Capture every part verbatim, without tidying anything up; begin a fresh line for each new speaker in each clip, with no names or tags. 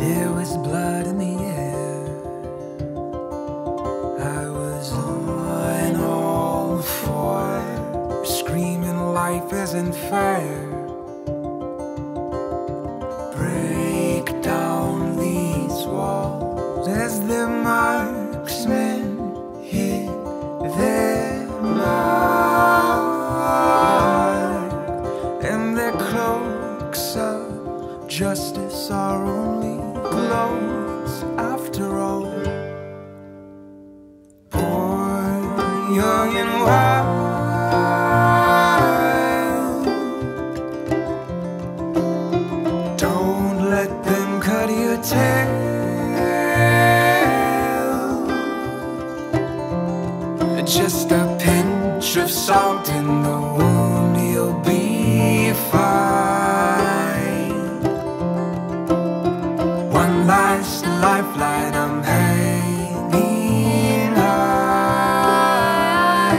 There was blood in the air. I was on all fours, screaming life isn't fair. Break down these walls as the marksmen hit their mark, and their cloaks of justice are only clothes after all. Poor, young and wild, don't let them cut your tail. Just a pinch of salt in the wound, you'll be fine. One last lifeline, I'm hanging high.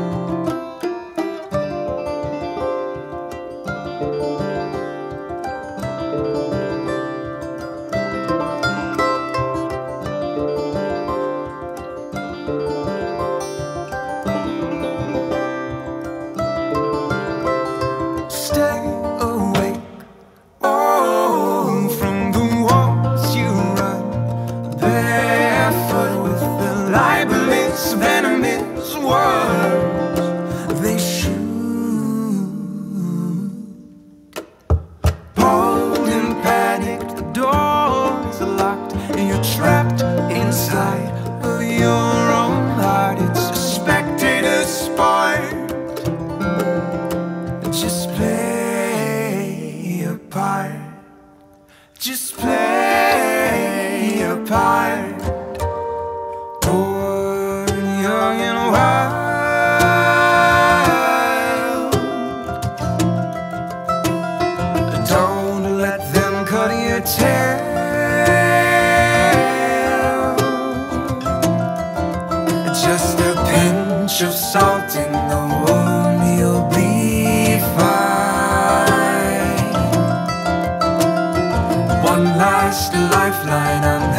Stay awake, oh, from the walls you run, barefoot with the libelous, venomous words they shoot. Bold and panicked, the doors are locked, and you're trapped inside of your own heart. It's a spectator sport. Just play your part. Just play your part. Poor, young and wild, don't let them cut your tail. Just a pinch of salt in the wound, you'll be fine. One last lifeline, I'm